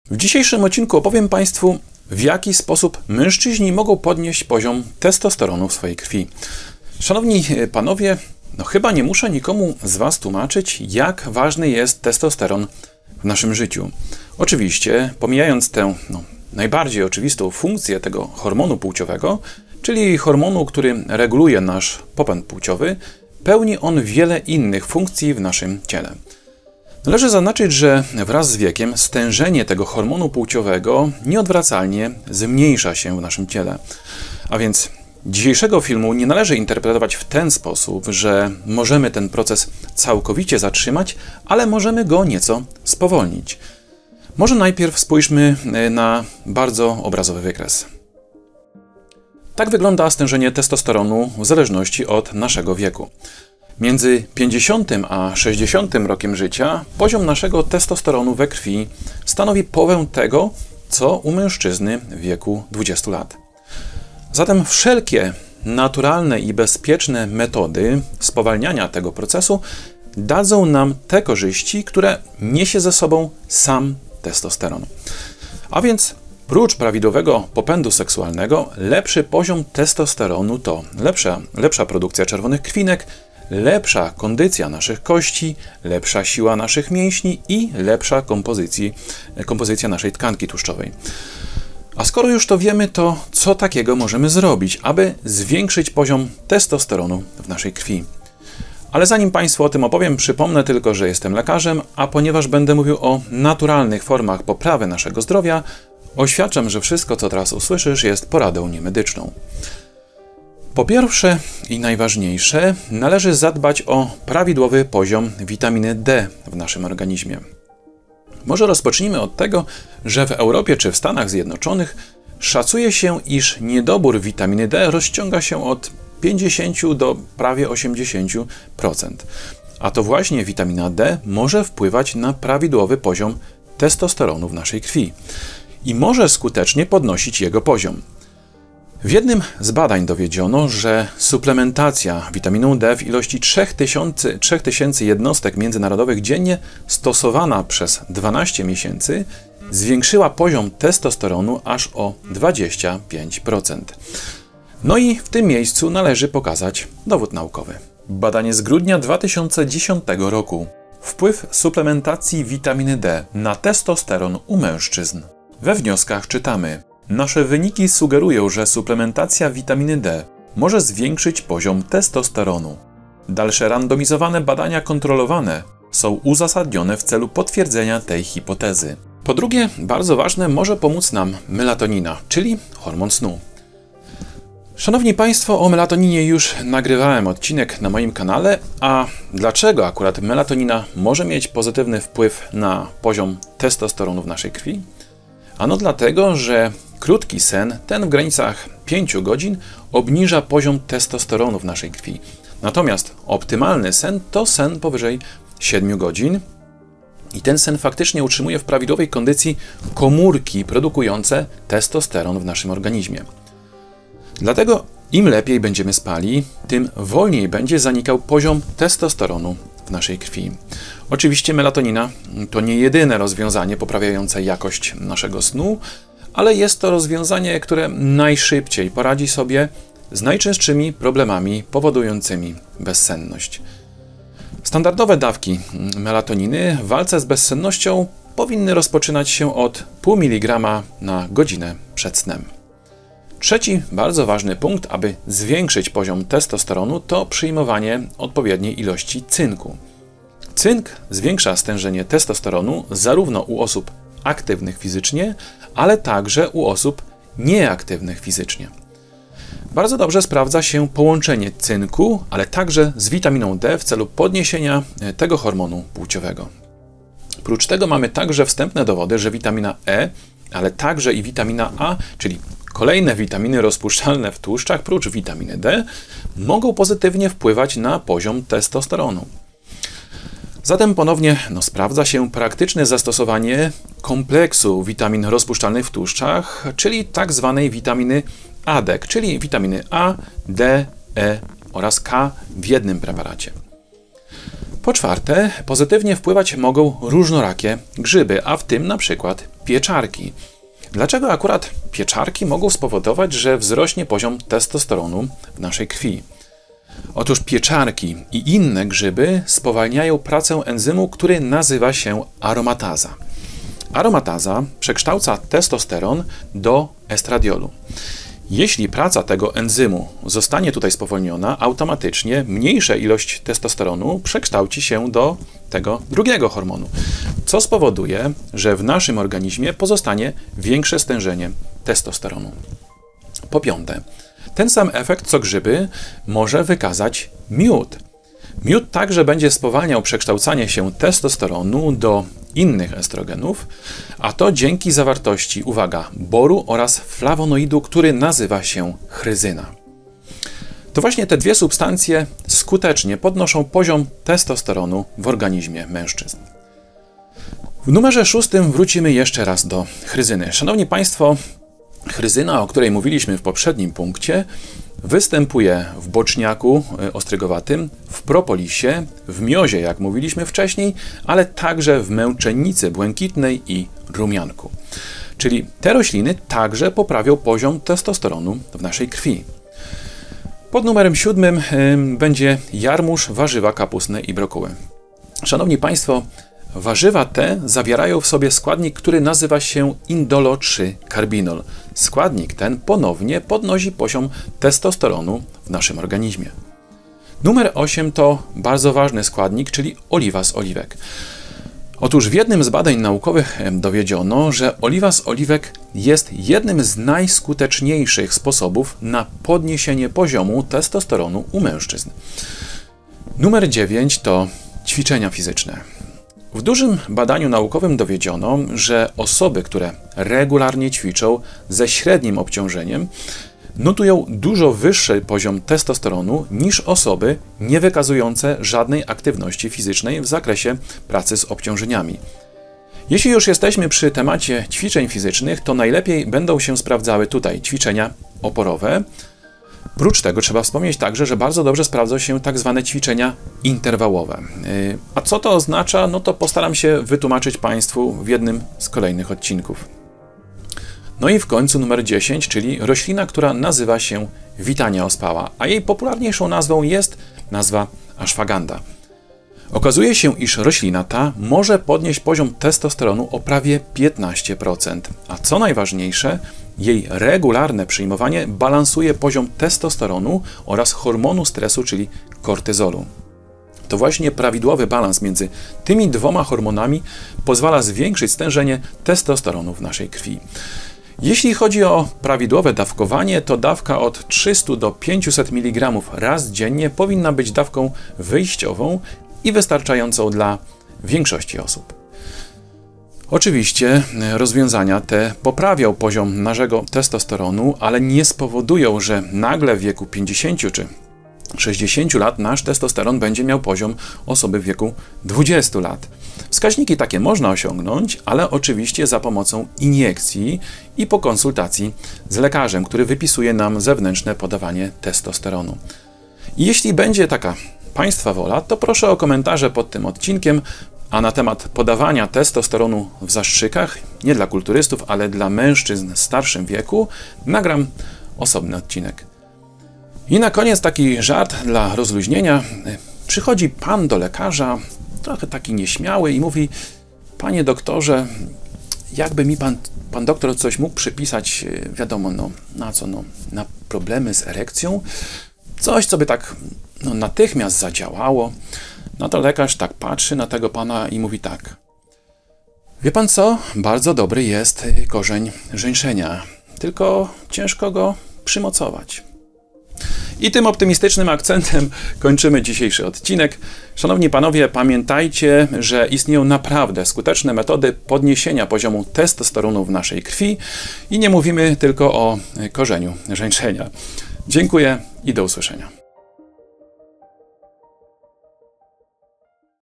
W dzisiejszym odcinku opowiem Państwu, w jaki sposób mężczyźni mogą podnieść poziom testosteronu w swojej krwi. Szanowni panowie, chyba nie muszę nikomu z Was tłumaczyć, jak ważny jest testosteron w naszym życiu. Oczywiście, pomijając tę najbardziej oczywistą funkcję tego hormonu płciowego, czyli hormonu, który reguluje nasz popęd płciowy, pełni on wiele innych funkcji w naszym ciele. Należy zaznaczyć, że wraz z wiekiem stężenie tego hormonu płciowego nieodwracalnie zmniejsza się w naszym ciele. A więc dzisiejszego filmu nie należy interpretować w ten sposób, że możemy ten proces całkowicie zatrzymać, ale możemy go nieco spowolnić. Może najpierw spójrzmy na bardzo obrazowy wykres. Tak wygląda stężenie testosteronu w zależności od naszego wieku. Między 50 a 60 rokiem życia poziom naszego testosteronu we krwi stanowi połowę tego, co u mężczyzny w wieku 20 lat. Zatem wszelkie naturalne i bezpieczne metody spowalniania tego procesu dadzą nam te korzyści, które niesie ze sobą sam testosteron. A więc prócz prawidłowego popędu seksualnego, lepszy poziom testosteronu to lepsza produkcja czerwonych krwinek, lepsza kondycja naszych kości, lepsza siła naszych mięśni i lepsza kompozycja naszej tkanki tłuszczowej. A skoro już to wiemy, to co takiego możemy zrobić, aby zwiększyć poziom testosteronu w naszej krwi? Ale zanim Państwu o tym opowiem, przypomnę tylko, że jestem lekarzem, a ponieważ będę mówił o naturalnych formach poprawy naszego zdrowia, oświadczam, że wszystko, co teraz usłyszysz, jest poradą niemedyczną. Po pierwsze i najważniejsze, należy zadbać o prawidłowy poziom witaminy D w naszym organizmie. Może rozpocznijmy od tego, że w Europie czy w Stanach Zjednoczonych szacuje się, iż niedobór witaminy D rozciąga się od 50 do prawie 80%. A to właśnie witamina D może wpływać na prawidłowy poziom testosteronu w naszej krwi i może skutecznie podnosić jego poziom. W jednym z badań dowiedziono, że suplementacja witaminą D w ilości 3000 jednostek międzynarodowych dziennie stosowana przez 12 miesięcy zwiększyła poziom testosteronu aż o 25%. No i w tym miejscu należy pokazać dowód naukowy. Badanie z grudnia 2010 roku. Wpływ suplementacji witaminy D na testosteron u mężczyzn. We wnioskach czytamy: nasze wyniki sugerują, że suplementacja witaminy D może zwiększyć poziom testosteronu. Dalsze randomizowane badania kontrolowane są uzasadnione w celu potwierdzenia tej hipotezy. Po drugie, bardzo ważne, może pomóc nam melatonina, czyli hormon snu. Szanowni Państwo, o melatoninie już nagrywałem odcinek na moim kanale, a dlaczego akurat melatonina może mieć pozytywny wpływ na poziom testosteronu w naszej krwi? Ano dlatego, że krótki sen, ten w granicach 5 godzin, obniża poziom testosteronu w naszej krwi. Natomiast optymalny sen to sen powyżej 7 godzin i ten sen faktycznie utrzymuje w prawidłowej kondycji komórki produkujące testosteron w naszym organizmie. Dlatego im lepiej będziemy spali, tym wolniej będzie zanikał poziom testosteronu w naszej krwi. Oczywiście melatonina to nie jedyne rozwiązanie poprawiające jakość naszego snu, ale jest to rozwiązanie, które najszybciej poradzi sobie z najczęstszymi problemami powodującymi bezsenność. Standardowe dawki melatoniny w walce z bezsennością powinny rozpoczynać się od pół miligrama na godzinę przed snem. Trzeci bardzo ważny punkt, aby zwiększyć poziom testosteronu, to przyjmowanie odpowiedniej ilości cynku. Cynk zwiększa stężenie testosteronu zarówno u osób aktywnych fizycznie, ale także u osób nieaktywnych fizycznie. Bardzo dobrze sprawdza się połączenie cynku, ale także z witaminą D w celu podniesienia tego hormonu płciowego. Prócz tego mamy także wstępne dowody, że witamina E, ale także i witamina A, czyli kolejne witaminy rozpuszczalne w tłuszczach, prócz witaminy D, mogą pozytywnie wpływać na poziom testosteronu. Zatem ponownie sprawdza się praktyczne zastosowanie kompleksu witamin rozpuszczalnych w tłuszczach, czyli tak zwanej witaminy ADEK, czyli witaminy A, D, E oraz K w jednym preparacie. Po czwarte, pozytywnie wpływać mogą różnorakie grzyby, a w tym na przykład pieczarki. Dlaczego akurat pieczarki mogą spowodować, że wzrośnie poziom testosteronu w naszej krwi? Otóż pieczarki i inne grzyby spowalniają pracę enzymu, który nazywa się aromataza. Aromataza przekształca testosteron do estradiolu. Jeśli praca tego enzymu zostanie tutaj spowolniona, automatycznie mniejsza ilość testosteronu przekształci się do tego drugiego hormonu, co spowoduje, że w naszym organizmie pozostanie większe stężenie testosteronu. Po piąte, ten sam efekt co grzyby może wykazać miód. Miód także będzie spowalniał przekształcanie się testosteronu do innych estrogenów, a to dzięki zawartości, uwaga, boru oraz flawonoidu, który nazywa się chryzyna. To właśnie te dwie substancje skutecznie podnoszą poziom testosteronu w organizmie mężczyzn. W numerze 6 wrócimy jeszcze raz do chryzyny. Szanowni Państwo, chryzyna, o której mówiliśmy w poprzednim punkcie, występuje w boczniaku ostrygowatym, w propolisie, w miozie, jak mówiliśmy wcześniej, ale także w męczennicy błękitnej i rumianku. Czyli te rośliny także poprawią poziom testosteronu w naszej krwi. Pod numerem 7 będzie jarmuż, warzywa kapustne i brokuły. Szanowni Państwo, warzywa te zawierają w sobie składnik, który nazywa się indolo 3-karbinol. Składnik ten ponownie podnosi poziom testosteronu w naszym organizmie. Numer 8 to bardzo ważny składnik, czyli oliwa z oliwek. Otóż w jednym z badań naukowych dowiedziono, że oliwa z oliwek jest jednym z najskuteczniejszych sposobów na podniesienie poziomu testosteronu u mężczyzn. Numer 9 to ćwiczenia fizyczne. W dużym badaniu naukowym dowiedziono, że osoby, które regularnie ćwiczą ze średnim obciążeniem, notują dużo wyższy poziom testosteronu niż osoby nie wykazujące żadnej aktywności fizycznej w zakresie pracy z obciążeniami. Jeśli już jesteśmy przy temacie ćwiczeń fizycznych, to najlepiej będą się sprawdzały tutaj ćwiczenia oporowe. Prócz tego trzeba wspomnieć także, że bardzo dobrze sprawdzą się tak zwane ćwiczenia interwałowe. A co to oznacza? No to postaram się wytłumaczyć Państwu w jednym z kolejnych odcinków. No i w końcu numer 10, czyli roślina, która nazywa się Witania ospała, a jej popularniejszą nazwą jest nazwa ashwagandha. Okazuje się, iż roślina ta może podnieść poziom testosteronu o prawie 15%, a co najważniejsze, jej regularne przyjmowanie balansuje poziom testosteronu oraz hormonu stresu, czyli kortyzolu. To właśnie prawidłowy balans między tymi dwoma hormonami pozwala zwiększyć stężenie testosteronu w naszej krwi. Jeśli chodzi o prawidłowe dawkowanie, to dawka od 300 do 500 mg raz dziennie powinna być dawką wyjściową i wystarczającą dla większości osób. Oczywiście rozwiązania te poprawią poziom naszego testosteronu, ale nie spowodują, że nagle w wieku 50 czy 60 lat nasz testosteron będzie miał poziom osoby w wieku 20 lat. Wskaźniki takie można osiągnąć, ale oczywiście za pomocą iniekcji i po konsultacji z lekarzem, który wypisuje nam zewnętrzne podawanie testosteronu. I jeśli będzie taka Państwa wola, to proszę o komentarze pod tym odcinkiem, a na temat podawania testosteronu w zastrzykach, nie dla kulturystów, ale dla mężczyzn w starszym wieku, nagram osobny odcinek. I na koniec taki żart dla rozluźnienia. Przychodzi pan do lekarza, trochę taki nieśmiały i mówi: panie doktorze, jakby mi pan doktor coś mógł przypisać, wiadomo, no, na co, no, na problemy z erekcją, coś, co by tak natychmiast zadziałało. No to lekarz tak patrzy na tego pana i mówi tak: wie pan co, bardzo dobry jest korzeń żeńszenia, tylko ciężko go przymocować. I tym optymistycznym akcentem kończymy dzisiejszy odcinek. Szanowni panowie, pamiętajcie, że istnieją naprawdę skuteczne metody podniesienia poziomu testosteronu w naszej krwi i nie mówimy tylko o korzeniu żeńszenia. Dziękuję i do usłyszenia.